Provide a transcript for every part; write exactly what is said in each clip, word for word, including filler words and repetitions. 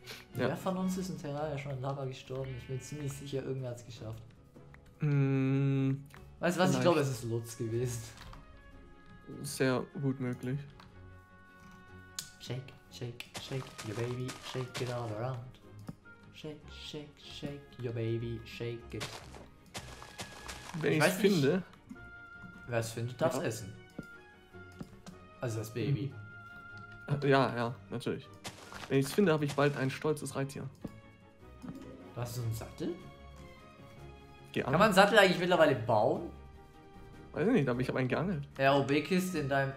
Ja. Wer von uns ist in Terraria schon in Lava gestorben? Ich bin ziemlich sicher, irgendwer hat es geschafft. Mm, Weißt du was? Ich vielleicht. glaube, es ist Lutz gewesen. Sehr gut möglich. Shake, shake, shake your baby, shake it all around. Shake, shake, shake your baby, shake it. Wenn Ich ich es weiß nicht. finde. Wer es findet, darf es Ja. essen. Also das Baby. Äh, Ja, ja, natürlich. Wenn ich es finde, habe ich bald ein stolzes Reittier. Du hast so einen Sattel? Geangelt. Kann man einen Sattel eigentlich mittlerweile bauen? Weiß ich nicht, aber ich habe einen geangelt. R O B-Kiste in deinem...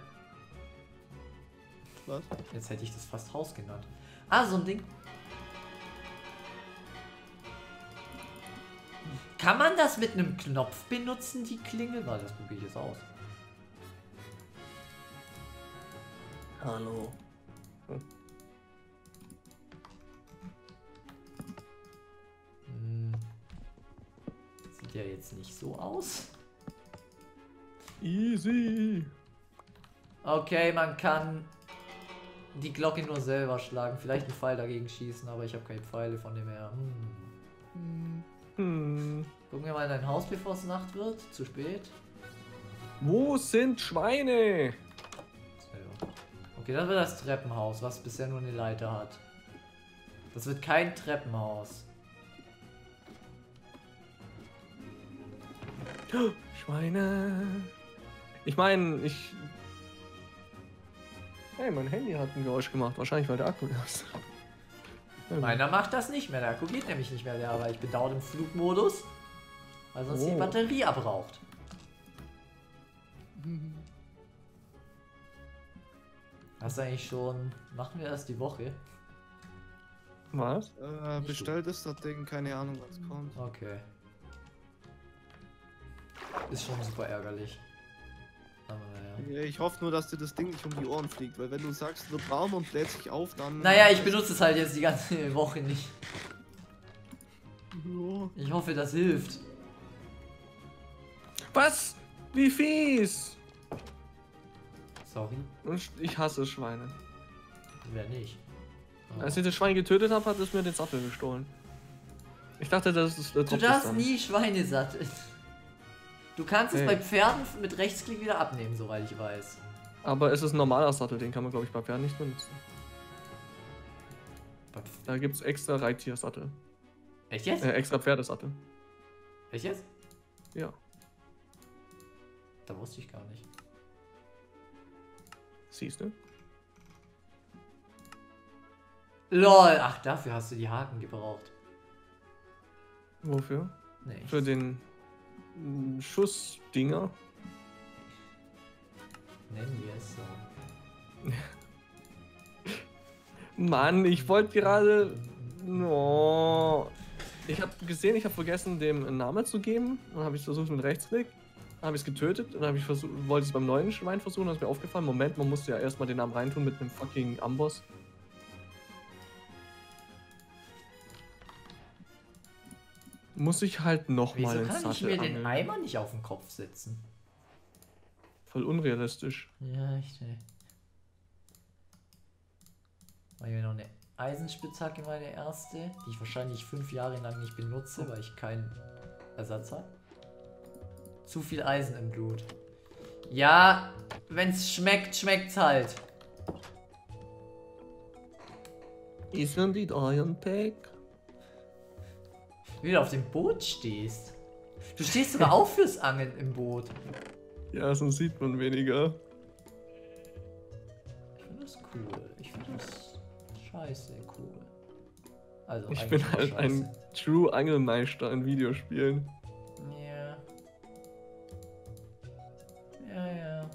Was? Jetzt hätte ich das fast Haus genannt. Ah, so ein Ding. Kann man das mit einem Knopf benutzen, die Klingel? Warte, das probiere ich jetzt aus. Hallo. Hm. Sieht ja jetzt nicht so aus. Easy. Okay, man kann die Glocke nur selber schlagen. Vielleicht einen Pfeil dagegen schießen, aber ich habe keine Pfeile von dem her. Hm. Hm. Gucken wir mal in dein Haus, bevor es Nacht wird. Zu spät. Wo sind Schweine? So. Okay, das wird das Treppenhaus, was bisher nur eine Leiter hat. Das wird kein Treppenhaus. Schweine. Ich meine, ich... Hey, mein Handy hat ein Geräusch gemacht. Wahrscheinlich, weil der Akku leer ist. Meiner macht das nicht mehr. Der Akku geht nämlich nicht mehr leer, aber ich bin dauernd im Flugmodus, weil sonst die Oh. Batterie abraucht. Hast du eigentlich schon... Machen wir das die Woche? Was? Äh, bestellt ist das Ding, keine Ahnung, was kommt. Okay. Ist schon super ärgerlich. Aber naja. Ja, ich hoffe nur, dass dir das Ding nicht um die Ohren fliegt, weil wenn du sagst, wird warm und lädt sich auf, dann... Naja, ich benutze es halt jetzt die ganze Woche nicht. Ja. Ich hoffe, das hilft. Was? Wie fies! Sorry. Und ich hasse Schweine. Wer nicht? Oh. Als ich das Schwein getötet habe, hat es mir den Sattel gestohlen. Ich dachte, das ist der Du Tropf darfst dann. nie Schweine satteln. Du kannst es Hey. bei Pferden mit Rechtsklick wieder abnehmen, soweit ich weiß. Aber es ist ein normaler Sattel, den kann man, glaube ich, bei Pferden nicht benutzen. Da gibt es extra Reittiersattel. Echt jetzt? Äh, extra Pferdesattel. Echt jetzt? Ja. Da wusste ich gar nicht. Siehst du? LOL, ach, dafür hast du die Haken gebraucht. Wofür? Nee. Für den mm, Schussdinger. Nennen wir es so. Mann, ich wollte gerade... Oh. Ich habe gesehen, ich habe vergessen, dem einen Namen zu geben. Dann habe ich versucht mit Rechtsklick. Dann habe ich es getötet. Dann habe ich versucht, wollte es beim neuen Schwein versuchen. Dann ist mir aufgefallen, Moment, man musste ja erstmal den Namen reintun mit einem fucking Amboss. Muss ich halt nochmal Wieso ins kann ich Sattel mir den angeln. Eimer nicht auf den Kopf setzen? Voll unrealistisch. Ja, echt, ey. Mach ich mir noch eine Eisenspitzhacke, meine erste, die ich wahrscheinlich fünf Jahre lang nicht benutze, weil ich keinen Ersatz habe. Zu viel Eisen im Blut. Ja, wenn's schmeckt, schmeckt's halt. Isn't it Iron Pack? Wie du auf dem Boot stehst. Du stehst sogar auch fürs Angeln im Boot. Ja, sonst sieht man weniger. Ich finde das cool. Ich finde das scheiße cool. Also Ich eigentlich bin nur halt ein True Angelmeister in Videospielen. Ja. Ja, ja.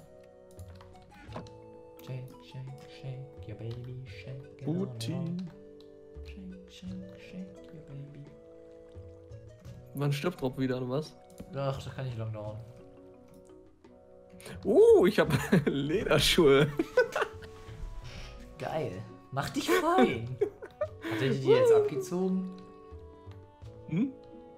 Shake, shake, shake your baby, shake it all Booty. around. Shake, shake, shake your baby. Man stirbt drauf wieder, oder was? Ach, das kann nicht lang dauern. Uh, ich habe Lederschuhe. Geil. Mach dich fein. Hat er die jetzt abgezogen? Hm?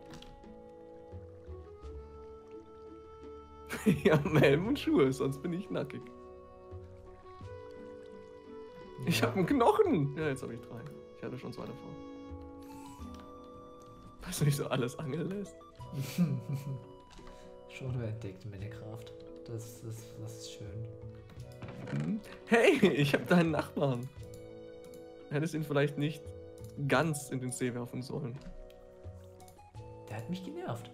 Ja, Helm und Schuhe, sonst bin ich nackig. Ich Ja. habe einen Knochen. Ja, jetzt habe ich drei. Ich hatte schon zwei davor. Was du nicht so alles angeln lässt? Schon entdeckt Minecraft. Das, das, das ist schön. Hm? Hey, ich habe deinen Nachbarn. Hättest ihn vielleicht nicht ganz in den See werfen sollen. Der hat mich genervt.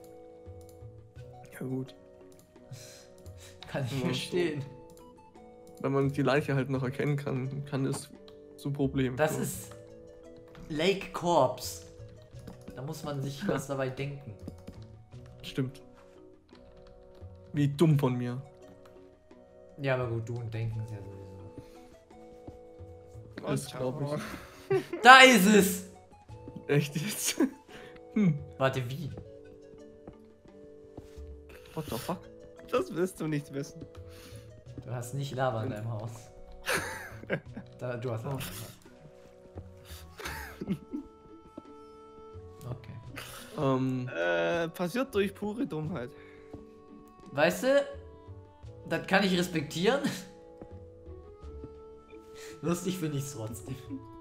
Ja gut. Kann ich Ja, verstehen. Wenn man die Leiche halt noch erkennen kann, kann es zu Problemen Das führen. ist Lake Corpse. Da muss man sich was dabei denken. Stimmt. Wie dumm von mir. Ja, aber gut, du und denken ist ja sowieso. Das glaube ich. Da ist es! Echt jetzt? Hm. Warte, wie? What the fuck? Das wirst du nicht wissen. Du hast nicht Lava in deinem Haus. Da, du hast Lava. Okay. Ähm, Äh, passiert durch pure Dummheit. Weißt du, das kann ich respektieren. Lustig finde ich es trotzdem.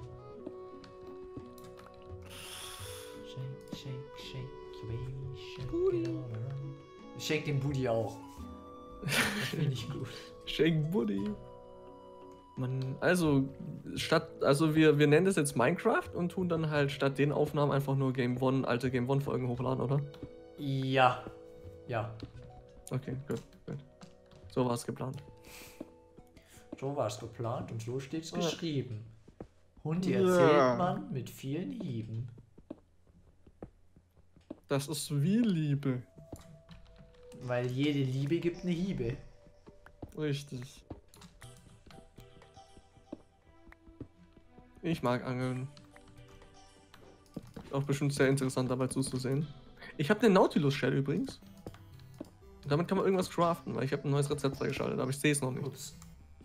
Shake, shake, shake, your baby, shake it all around. Shake den Booty auch. Das finde ich gut. Shake Buddy. Man, also, statt, also wir, wir nennen das jetzt Minecraft und tun dann halt statt den Aufnahmen einfach nur Game One, alte Game One Folgen hochladen, oder? Ja. Ja. Okay, gut, gut. So war es geplant. So war es geplant und so steht es Ja. geschrieben. Hunde Ja. erzählt man mit vielen Hieben. Das ist wie Liebe. Weil jede Liebe gibt eine Hiebe. Richtig. Ich mag Angeln. Auch bestimmt sehr interessant dabei zuzusehen. Ich habe den Nautilus Shell übrigens. Und damit kann man irgendwas craften, weil ich habe ein neues Rezept freigeschaltet, aber ich sehe es noch nicht. Ups.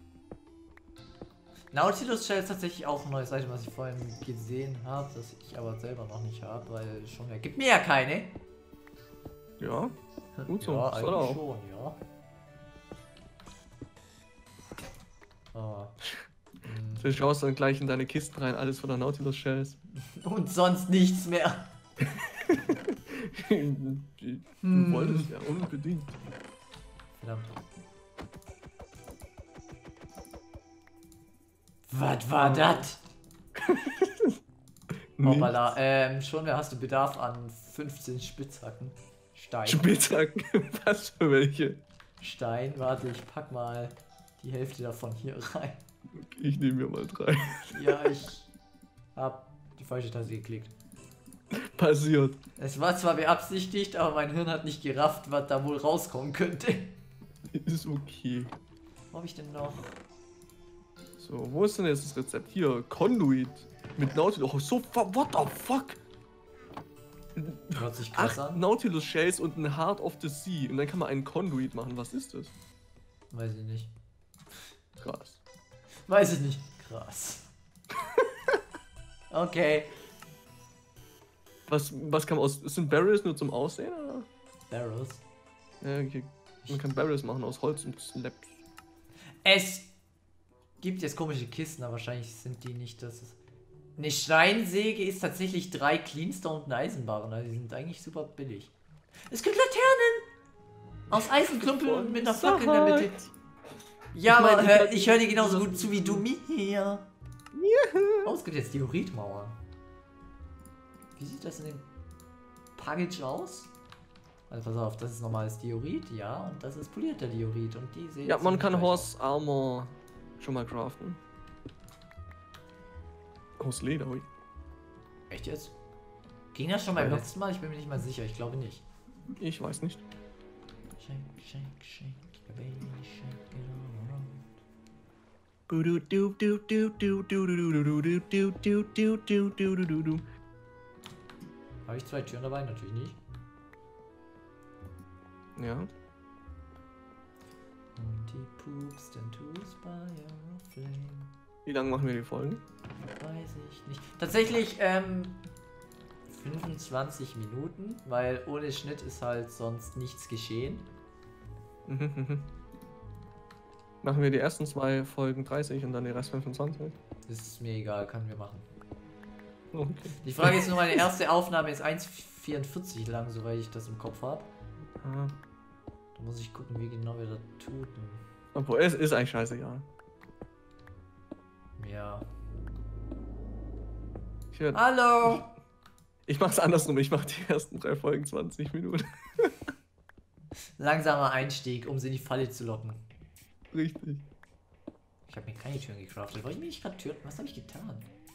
Nautilus Shell ist tatsächlich auch ein neues Item, was ich vorhin gesehen habe, das ich aber selber noch nicht habe, weil schon mehr gibt mir ja keine. Ja, gut so. Ja, Soll eigentlich auch. schon, ja. Aber, mm, Du schaust dann gleich in deine Kisten rein, alles voller Nautilus Shells. und sonst nichts mehr. du Hm. wolltest ja unbedingt. Verdammt. Was war das? Hoppala, ähm, schon hast du Bedarf an fünfzehn Spitzhacken. Stein. Spitzhacken, was für welche? Stein, warte, ich pack mal die Hälfte davon hier rein. Ich nehme mir mal drei. Ja, ich hab die falsche Taste geklickt. Passiert. Es war zwar beabsichtigt, aber mein Hirn hat nicht gerafft, was da wohl rauskommen könnte. Ist okay. Wo hab ich denn noch? So, wo ist denn jetzt das Rezept? Hier, Conduit mit Nautilus. Oh, so, what the fuck? Hört sich krass Acht an. Nautilus Shells und ein Heart of the Sea. Und dann kann man einen Conduit machen. Was ist das? Weiß ich nicht. Krass. Weiß ich nicht. Krass. Okay. Was, was kann man aus. Sind Barrels nur zum Aussehen? Oder? Barrels. Ja, okay. Man kann Barrels machen aus Holz und Slabs. Es gibt jetzt komische Kisten, aber wahrscheinlich sind die nicht das. Eine Steinsäge ist tatsächlich drei Cleanstone und eine Eisenbarren. Also die sind eigentlich super billig. Es gibt Laternen! Aus Eisenklumpen mit einer Flagge in der Mitte. Ja, Ich meine, aber ich hör, hab- ich höre dir genauso gut zu wie du mir. Oh, es gibt jetzt Dioritmauern. Wie sieht das in dem Package aus? Also pass auf, das ist normales Diorit, ja, und das ist polierter Diorit und die sehen Ja, man ziemlich kann gleich Horse Armor schon mal craften. Aus Leder, ui. aus. Echt jetzt? Ging das schon beim Ja. letzten Mal? Ich bin mir nicht mal sicher, ich glaube nicht. Ich weiß nicht. Shake, shake, shake, your baby, shake it all around. Habe ich zwei Türen dabei? Natürlich nicht. Ja. Und die pupst into spire of flame. Wie lange machen wir die Folgen? Weiß ich nicht. Tatsächlich, ähm, fünfundzwanzig Minuten, weil ohne Schnitt ist halt sonst nichts geschehen. Mhm, mhm. Machen wir die ersten zwei Folgen dreißig und dann die Rest fünfundzwanzig? Das ist mir egal, können wir machen. Okay. Die Frage ist nur, meine erste Aufnahme ist eins vierundvierzig lang, soweit ich das im Kopf habe. Ah. Da muss ich gucken, wie genau wir das tun. Obwohl, es ist eigentlich scheißegal. Ja. Ich, werd, Hallo! ich, ich mach's andersrum, ich mach die ersten drei Folgen zwanzig Minuten. Langsamer Einstieg, um sie in die Falle zu locken. Richtig. Ich habe mir keine Türen gecraftet. Wollte ich mir nicht gerade töten? Was habe ich getan?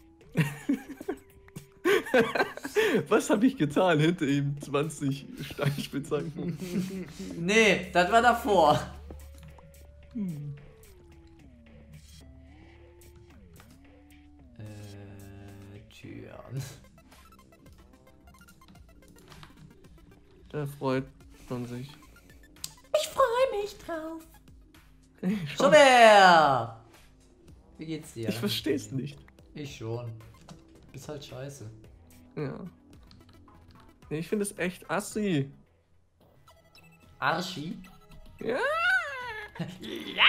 Was habe ich getan? Hinter ihm zwanzig Steinspitzhacken. Nee, das war davor. Hm. Äh, Türen. Da freut man sich. Ich freue mich drauf. Ich, Schon mehr! Wie geht's dir? ich versteh's nicht. Ich schon. Bist halt scheiße. Ja. Nee, ich finde es echt assi. Arschi? Ja. Ja!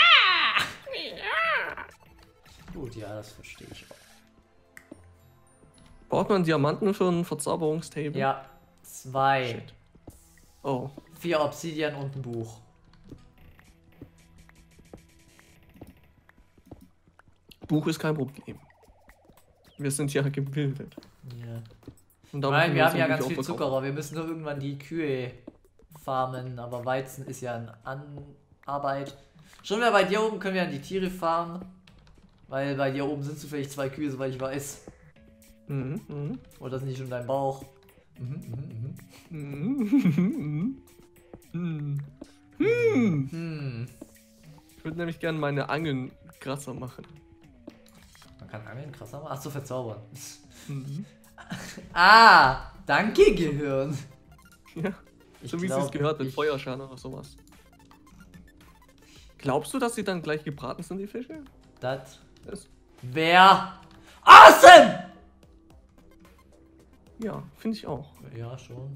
Gut, ja, das verstehe ich auch. Braucht man Diamanten für ein Verzauberungstable? Ja, zwei. Shit. Oh. Vier Obsidian und ein Buch. Buch ist kein Problem. Wir sind ja gebildet. Ja. Und da Nein, müssen wir uns haben ja natürlich ganz auch viel verkaufen. Zuckerer. Wir müssen nur irgendwann die Kühe farmen. Aber Weizen ist ja in Anarbeit. Schon wieder bei dir oben können wir an die Tiere farmen. Weil bei dir oben sind zufällig zwei Kühe, soweit ich weiß. Mhm, mhm. Oder sind die schon in deinem Bauch? Mhm, mhm, Mhm. Mhm. Mhm. mhm. Ich würde nämlich gerne meine Angeln krasser machen. Man kann Angeln krasser machen. Achso, verzaubern. Mhm. Ah, danke Gehirn. Ja, Ich so wie glaub, es gehört mit ich- Feuerschein oder sowas. Glaubst du, dass sie dann gleich gebraten sind, die Fische? Das Das, wäre awesome! ja, finde ich auch. Ja, schon.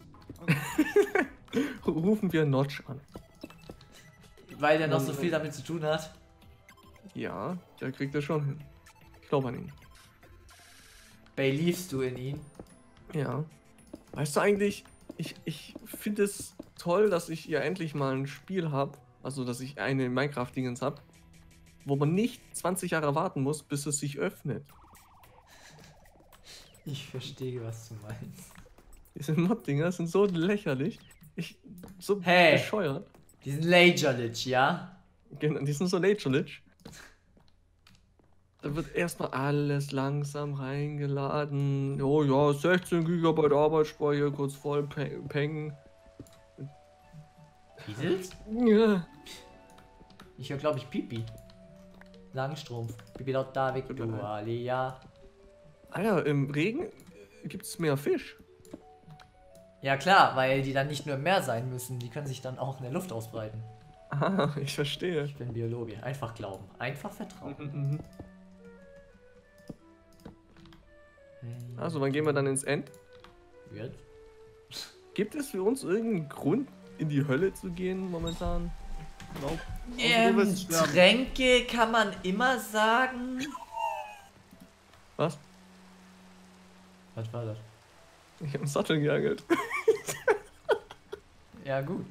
Rufen wir Notch an. Weil der noch so viel damit zu tun hat. Ja, der kriegt das schon hin. Ich glaube an ihn. Beliefst du in ihn? Ja. Weißt du eigentlich, ich, ich finde es toll, dass ich ja endlich mal ein Spiel habe, also dass ich eine Minecraft-Dingens habe, wo man nicht zwanzig Jahre warten muss, bis es sich öffnet. Ich verstehe, was du meinst. Diese Mod-Dinger sind so lächerlich. Ich, so Hey. bescheuert. Diesen Lagerlich, ja? Genau, die sind so lächerlich. Da wird erstmal alles langsam reingeladen. Oh ja, sechzehn Gigabyte Arbeitsspeicher, kurz voll pe- peng. Pieselt? Ja. Ich höre, glaube ich, Pipi. Langstrumpf. Pipi laut da Tut mir leid. Victoria. Alter, im Regen gibt es mehr Fisch. Ja klar, weil die dann nicht nur im Meer sein müssen, die können sich dann auch in der Luft ausbreiten. Ah, ich verstehe. Ich bin Biologe. Einfach glauben. Einfach vertrauen. Mhm. Also, wann gehen wir dann ins End? Wird? Gibt es für uns irgendeinen Grund, in die Hölle zu gehen momentan? Glaub. Ähm, Also, du wirst sterben. Tränke kann man immer sagen. Was? Was war das? Ich habe einen Sattel geangelt. Ja, gut.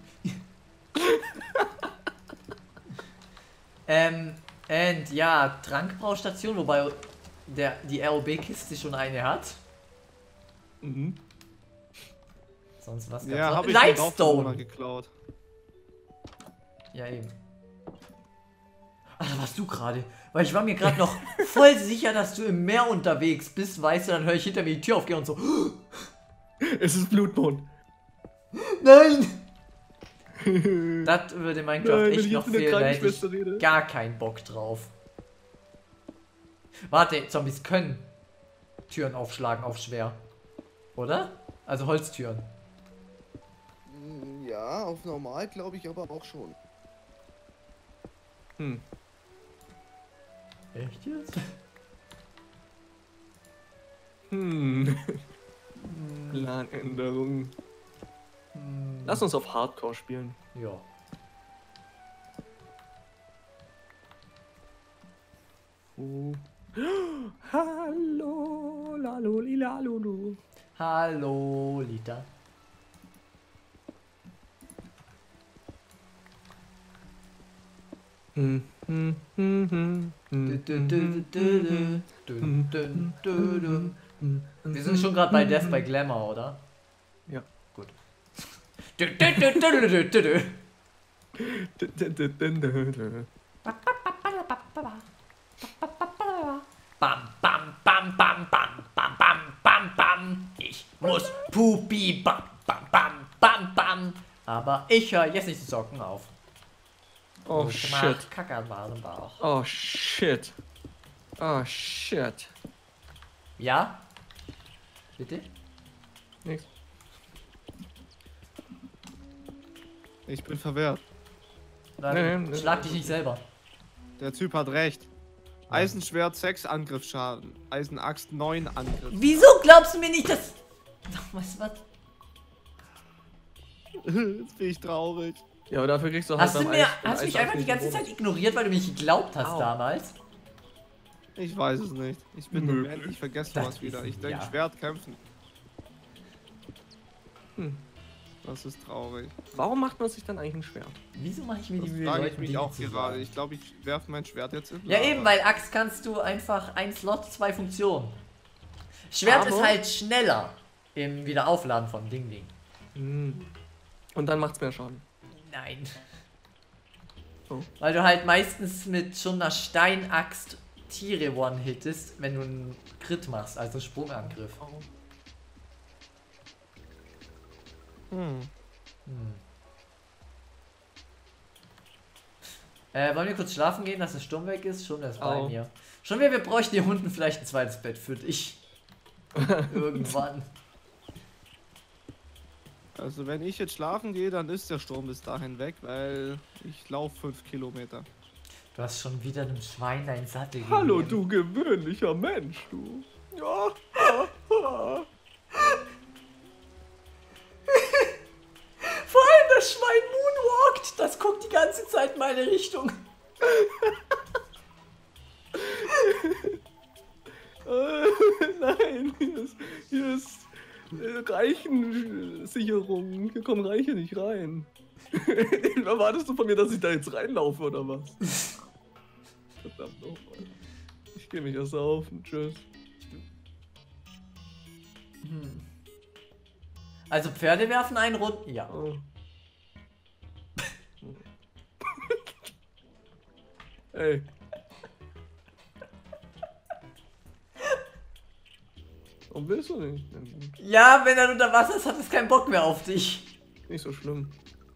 ähm, and ja, Trankbraustation, wobei der, die R O B-Kiste schon eine hat. Mhm. Sonst was gab's Ja, noch? habe ich den Dorfbewohner Lightstone! geklaut. Ja, eben. Alter, warst du gerade? Weil ich war mir gerade noch voll sicher, dass du im Meer unterwegs bist, weißt du, dann höre ich hinter mir die Tür aufgehen und so. Es ist Blutmond. Nein! Das würde Minecraft Nein, wenn echt ich noch jetzt mit der fehlen, da hätte Krankenschwester ich rede. gar keinen Bock drauf. Warte, Zombies können Türen aufschlagen auf schwer. Oder? Also Holztüren. Mm, Ja, auf normal glaube ich aber auch schon. Hm. Echt jetzt? Hm. Planänderung. Hm. Lass uns auf Hardcore spielen. Ja. Oh. Hallo, lila, lu, lila, lulu. Hallo, Lita. Hm, hm, hm, hm, Du, hm, du, du, hm, du, hm, du, hm, du, hm, du, hm, du. hm, hm, Wir sind schon gerade bei hm, Death by hm. Glamour, oder? Ja. Gut. Du, du, du, du, du, du, du. Bam, bam, bam, bam, bam, bam, bam, bam, bam. Ich muss Pupi, bam, bam, bam, bam, bam. Aber ich höre jetzt nicht die Socken auf. Oh Ich mach shit. Kacke an meinem Bauch. Oh shit. Oh shit. Ja? Bitte? Nix. Ich bin verwirrt. Dann Nee, nee, nee. schlag dich nicht selber. Der Typ hat recht. Eisenschwert sechs Angriffsschaden. Eisenaxt neun Angriff. Wieso glaubst du mir nicht, dass... Was, was? Jetzt bin ich traurig. Ja, aber dafür kriegst du halt Hast du beim mir, Eis- beim hast du mich Eis einfach die nicht ganze einen Zeit ignoriert, weil du mich geglaubt hast Au. damals? Ich weiß es nicht. Ich bin Möglich. dement, ich vergesse Das sowas wieder. ist- Ich denke, ja. Schwert kämpfen. Hm. Das ist traurig. Bonus. Warum macht man sich dann eigentlich ein Schwert? Wieso mache ich mir Das die Mühe, frage ich Leuten mich Dinge auch zu gerade. sagen? Ich glaube, ich werfe mein Schwert jetzt in. Ja eben, weil Axt kannst du einfach ein Slot, zwei Funktionen. Schwert Aber- ist halt schneller im Wiederaufladen von Ding Ding. Hm. Und dann macht's mehr Schaden. Nein. Oh. Weil du halt meistens mit schon einer Steinaxt Tiere one-hittest, wenn du einen Crit machst, also Sprungangriff. Oh. Hm. Hm. Äh, wollen wir kurz schlafen gehen, dass der Sturm weg ist? Schon, der ist bei Au. mir. Schon wir, wir bräuchten hier unten vielleicht ein zweites Bett für dich. Irgendwann. Also wenn ich jetzt schlafen gehe, dann ist der Sturm bis dahin weg, weil ich laufe fünf Kilometer. Du hast schon wieder einem Schwein deinen Sattel gegeben. Hallo, du gewöhnlicher Mensch, du. Ja. Vor allem das Schwein moonwalkt. Das guckt die ganze Zeit in meine Richtung. Äh, nein, hier ist, hier ist äh, Reichensicherung. Hier kommen Reiche nicht rein. Erwartest du von mir, dass ich da jetzt reinlaufe oder was? Verdammt nochmal. Ich geh mich erst auf und tschüss. Hm. Also Pferde werfen einen Runden. Ja. Oh. Ey. Warum willst du nicht? Ja, wenn er unter Wasser ist, hat es keinen Bock mehr auf dich. Nicht so schlimm.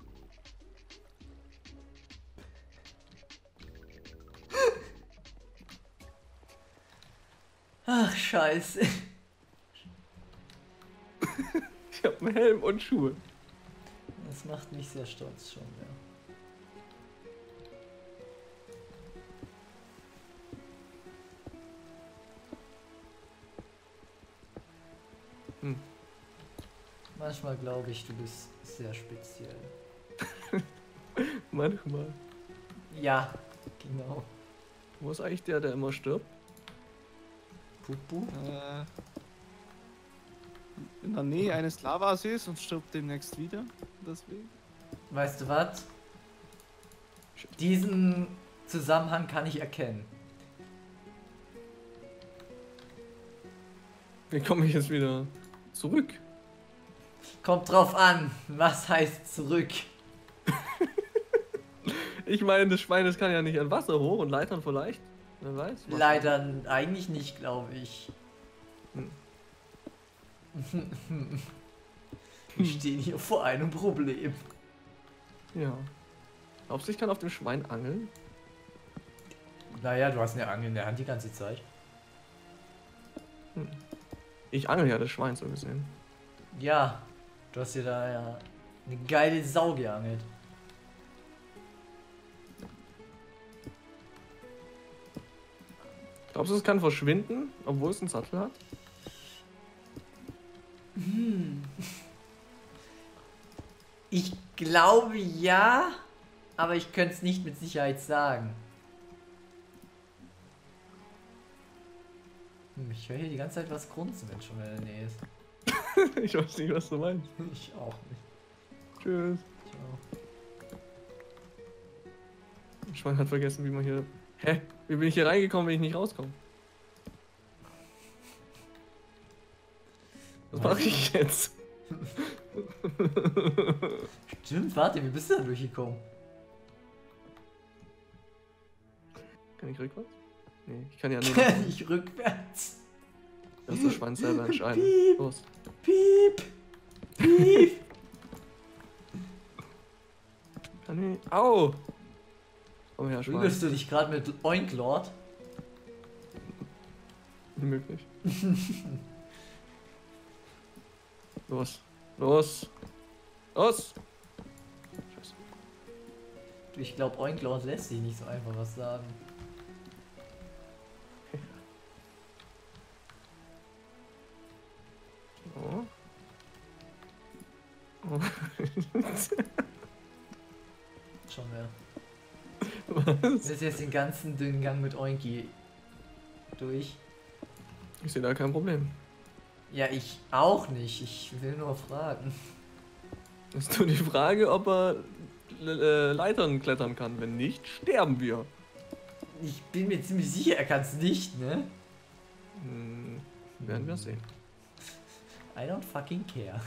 Ach, scheiße. Ich hab einen Helm und Schuhe. Das macht mich sehr stolz schon, ja. Hm. Manchmal glaube ich, du bist sehr speziell. Manchmal. Ja, genau. Wo ist eigentlich der, der immer stirbt? Pupu? Äh, in der Nähe eines Lavasees und stirbt demnächst wieder. Deswegen. Weißt du was? Diesen Zusammenhang kann ich erkennen. Wie komme ich jetzt wieder zurück? Kommt drauf an, was heißt zurück? Ich meine, das Schwein, das kann ja nicht an Wasser hoch und Leitern vielleicht. Wer weiß. was- Leider eigentlich nicht, glaube ich. Hm. Wir stehen hier vor einem Problem. Ja. Glaubst du, ich kann auf dem Schwein angeln? Naja, du hast eine Angel in der Hand die ganze Zeit. Hm. Ich angel ja das Schwein so gesehen. Ja, du hast dir da ja eine geile Sau geangelt. Glaubst du, es kann verschwinden, obwohl es einen Sattel hat? Hm. Ich glaube ja, aber ich könnte es nicht mit Sicherheit sagen. Hm, ich höre hier die ganze Zeit was grunzen, wenn schon in der Nähe ist. Ich weiß nicht, was du meinst. Ich auch nicht. Tschüss. Ciao. Schwein hat vergessen, wie man hier... Hä? Wie bin ich hier reingekommen, wenn ich nicht rauskomme? Was mache ich jetzt? Stimmt, warte, wie bist du da durchgekommen? Kann ich rückwärts? Nee, ich kann ja nur... Kann ich rückwärts? Das ist der Schwein selber entscheiden. Piep. Los. Piep! Piep! Kann ich... Au! Komm her, Schwein. Prügelst du dich gerade mit Oink Lord? Unmöglich. Los. Los. Los! Scheiße. Du, ich glaube, Oink Lord lässt sich nicht so einfach was sagen. Oh. Oh. Schon mehr. Was? Du bist jetzt den ganzen dünnen Gang mit Oinki durch. Ich sehe da kein Problem. Ja, ich auch nicht. Ich will nur fragen. Ist nur die Frage, ob er äh, Leitern klettern kann. Wenn nicht, sterben wir. Ich bin mir ziemlich sicher, er kann es nicht, ne? Hm, werden wir sehen. I don't fucking care.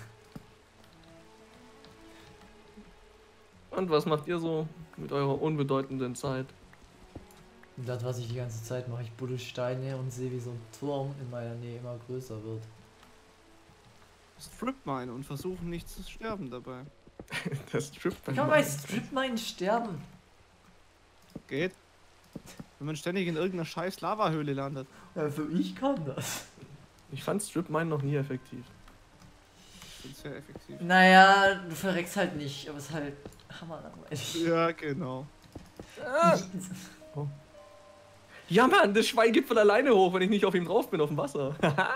Und was macht ihr so mit eurer unbedeutenden Zeit? Und das, was ich die ganze Zeit mache, ich buddel Steine und sehe, wie so ein Turm in meiner Nähe immer größer wird. Strip Mine und versuchen nicht zu sterben dabei. Der Strip Wie kann man bei Strip Mine sterben? Geht. Wenn man ständig in irgendeiner scheiß Lavahöhle landet. Also ich kann das. Ich fand Strip Mine noch nie effektiv. Das ist sehr effektiv. Naja, du verreckst halt nicht, aber es ist halt hammerlangweilig. Ja, genau. Ah! Oh. Ja Mann, das Schwein geht von alleine hoch, wenn ich nicht auf ihm drauf bin, auf dem Wasser.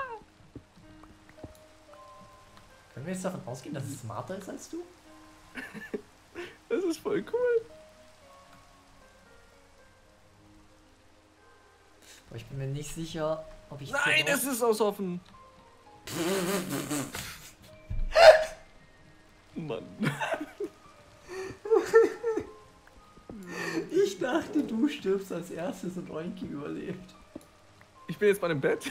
Können wir jetzt davon ausgehen, dass es smarter ist als du? Das ist voll cool. Aber ich bin mir nicht sicher, ob ich... Nein, es ist aus offen. Mann. Ich dachte, du stirbst als erstes und Oinki überlebt. Ich bin jetzt bei dem Bett.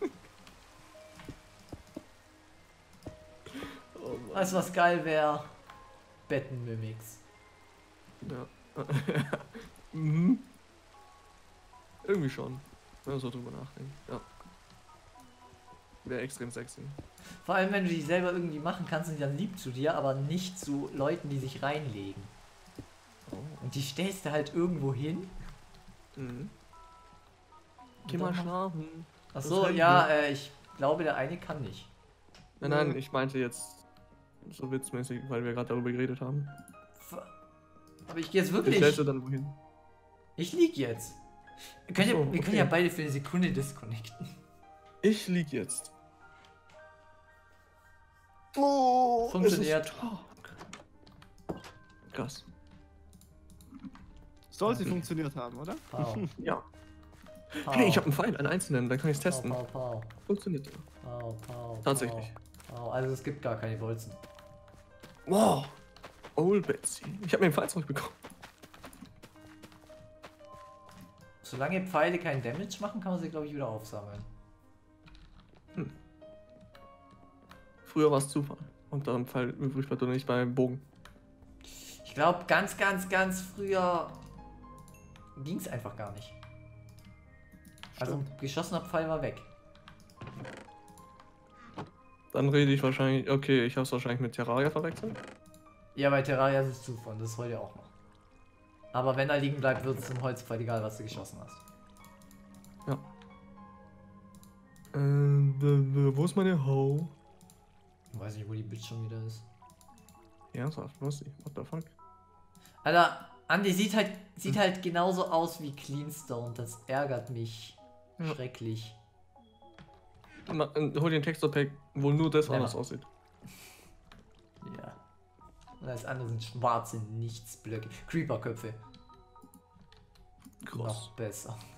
Oh Mann. Weißt du, was geil wäre? Bettenmimics. Ja. Mhm. Irgendwie schon. Wenn man so drüber nachdenkt. Ja. Wäre extrem sexy. Vor allem, wenn du die selber irgendwie machen kannst, sind die dann lieb zu dir, aber nicht zu Leuten, die sich reinlegen. Oh. Und die stellst du halt irgendwo hin. Mhm. Und Geh mal dann mach- schlafen. Achso, Das ja, hält äh, ich glaube, der eine kann nicht. Nein, nein, ich meinte jetzt so witzmäßig, weil wir gerade darüber geredet haben. F- Aber ich gehe jetzt Wie wirklich. stellst du dann wohin? Ich lieg jetzt. Wir können, Ach so, ja, wir können okay. ja beide für eine Sekunde disconnecten. Ich lieg jetzt. Oh, Funktioniert. es ist Tag. Krass. Sollte funktioniert haben, oder? Pau. Ja. Pau. Hey, ich habe einen Pfeil, einen einzelnen, dann kann ich es Pau, testen. pau, pau. Funktioniert ja. Pau, pau, Tatsächlich. Pau, pau. Also es gibt gar keine Bolzen. Wow. Old Betsy. Ich habe mir den Pfeil zurückbekommen. Solange Pfeile keinen Damage machen, kann man sie, glaube ich, wieder aufsammeln. Früher war es Zufall. Und darum Pfeil übrig bleibt oder nicht beim Bogen. Ich glaube, ganz, ganz, ganz früher ging es einfach gar nicht. Also ein geschossener Pfeil war weg. Dann rede ich wahrscheinlich. Okay, ich habe es wahrscheinlich mit Terraria verwechselt. Ja, bei Terraria ist es Zufall, das ist heute auch noch. Aber wenn er liegen bleibt, wird es zum Holzpfeil egal, was du geschossen hast. Ja. Ähm, w- w- wo ist meine Ho? Ich weiß nicht, wo die Bitch schon wieder ist. Ernsthaft, was? What the fuck? Alter, Andi sieht halt, sieht halt genauso aus wie Cleanstone. Das ärgert mich Ja. schrecklich. Ma, äh, hol den Texture-Pack, wo nur das Ja. anders aussieht. Ja. Und das andere sind schwarze Nichtsblöcke. Creeperköpfe. Krass. Noch besser.